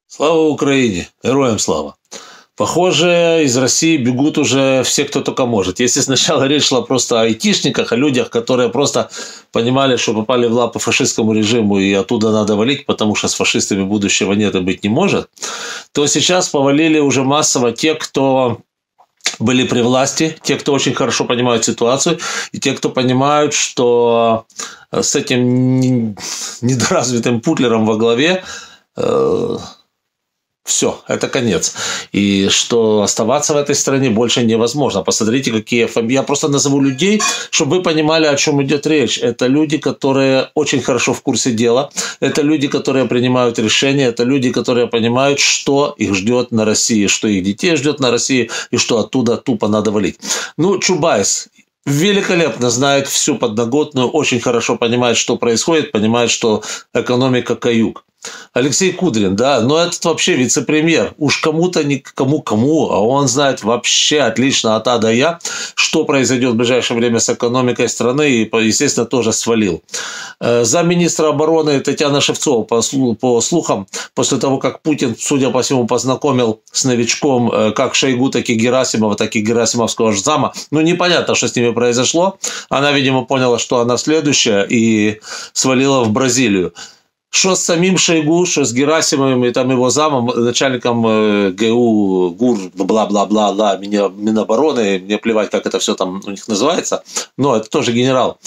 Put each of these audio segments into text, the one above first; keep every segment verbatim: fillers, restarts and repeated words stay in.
Слава Украине! Героям слава! Похоже, из России бегут уже все, кто только может. Если сначала речь шла просто о айтишниках, о людях, которые просто понимали, что попали в лапы фашистскому режиму и оттуда надо валить, потому что с фашистами будущего нет и быть не может, то сейчас повалили уже массово те, кто были при власти, те, кто очень хорошо понимают ситуацию, и те, кто понимают, что с этим недоразвитым Путлером во главе э, все, это конец. И что оставаться в этой стране больше невозможно. Посмотрите, какие фамилии. Я просто назову людей, чтобы вы понимали, о чем идет речь. Это люди, которые очень хорошо в курсе дела. Это люди, которые принимают решения. Это люди, которые понимают, что их ждет на России, что их детей ждет на России, и что оттуда тупо надо валить. Ну, Чубайс великолепно знает всю подноготную, очень хорошо понимает, что происходит, понимает, что экономика каюк. Алексей Кудрин, да, но этот вообще вице-премьер. Уж кому-то, не кому-кому, а он знает вообще отлично от А до Я, что произойдет в ближайшее время с экономикой страны, и, естественно, тоже свалил. Замминистра обороны Татьяна Шевцова, по слухам, после того, как Путин, судя по всему, познакомил с новичком как Шойгу, так и Герасимова, так и Герасимовского же зама, ну, непонятно, что с ними произошло. Она, видимо, поняла, что она следующая, и свалила в Бразилию. Что с самим Шойгу, что с Герасимовым и там его замом, начальником ГУ, ГУР, бла-бла-бла-бла, Минобороны, мне плевать, как это все там у них называется, но это тоже генерал.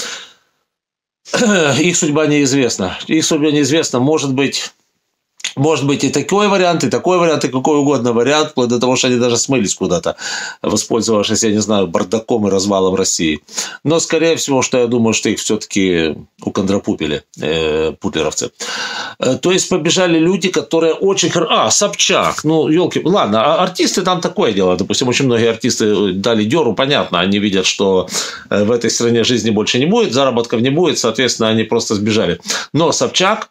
Их судьба неизвестна. Их судьба неизвестна. Может быть, может быть и такой вариант, и такой вариант, и какой угодно вариант, вплоть до того, что они даже смылись куда-то, воспользовавшись, я не знаю, бардаком и развалом России. Но, скорее всего, что я думаю, что их все-таки уконтрапупили, э, путлеровцы. То есть побежали люди, которые очень хорошо... А, Собчак, ну, елки, ладно, артисты там такое дело. Допустим, очень многие артисты дали дёру, понятно, они видят, что в этой стране жизни больше не будет, заработков не будет, соответственно, они просто сбежали. Но Собчак,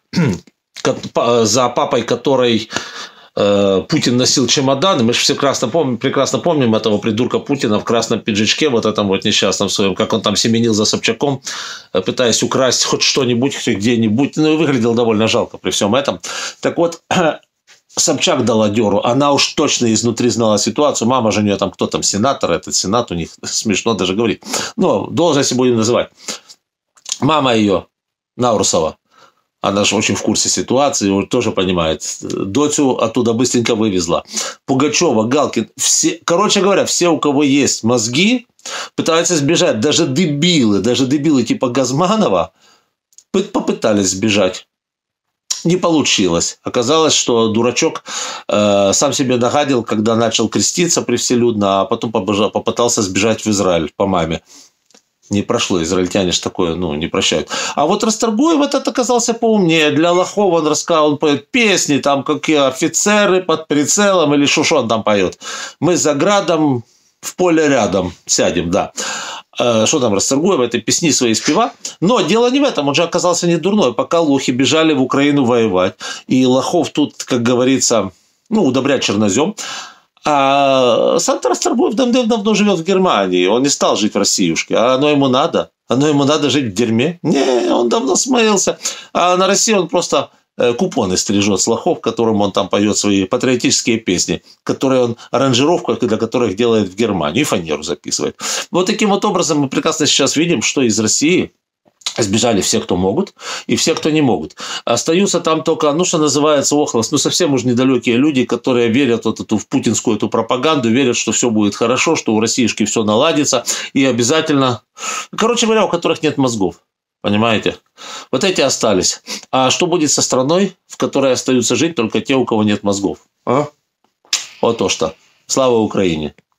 за папой которой э, Путин носил чемоданы, мы же все прекрасно помним, прекрасно помним этого придурка Путина в красном пиджачке, вот этом вот несчастном своем, как он там семенил за Собчаком, пытаясь украсть хоть что-нибудь, хоть где-нибудь, ну и выглядел довольно жалко при всем этом. Так вот, Собчак дала дёру, она уж точно изнутри знала ситуацию, мама же у нее там, кто там, сенатор, этот сенат у них, смешно даже говорить, но должности будем называть. Мама ее, Наурусова, она же очень в курсе ситуации, тоже понимает. Дочу оттуда быстренько вывезла. Пугачева, Галкин, все, короче говоря, все, у кого есть мозги, пытаются сбежать. Даже дебилы, даже дебилы типа Газманова попытались сбежать. Не получилось. Оказалось, что дурачок э, сам себе нагадил, когда начал креститься превселюдно, а потом побежал, попытался сбежать в Израиль по маме. Не прошло, израильтяне же такое, ну, не прощают. А вот Расторгуев этот оказался поумнее. Для лохов он рассказал, он поет песни, там, какие офицеры под прицелом, или шо, шо он там поет. Мы за градом в поле рядом сядем, да. Что там Расторгуев, этой песни свои спева. Но дело не в этом, он же оказался не дурной. Пока лохи бежали в Украину воевать, и лохов тут, как говорится, ну, удобрять чернозем. А сам Расторгуев давно живет в Германии, он не стал жить в Россиюшке, а оно ему надо, оно ему надо жить в дерьме. Не, он давно смылся, а на России он просто купоны стрижет с лохов, которым он там поет свои патриотические песни, которые он аранжировках, для которых делает в Германии, и фанеру записывает. Вот таким вот образом мы прекрасно сейчас видим, что из России сбежали все, кто могут, и все, кто не могут. Остаются там только, ну, что называется, охлос, ну, совсем уж недалекие люди, которые верят вот эту, в путинскую эту пропаганду, верят, что все будет хорошо, что у Россиюшки все наладится, и обязательно... Короче говоря, у которых нет мозгов. Понимаете? Вот эти остались. А что будет со страной, в которой остаются жить только те, у кого нет мозгов? А? Вот то что. Слава Украине!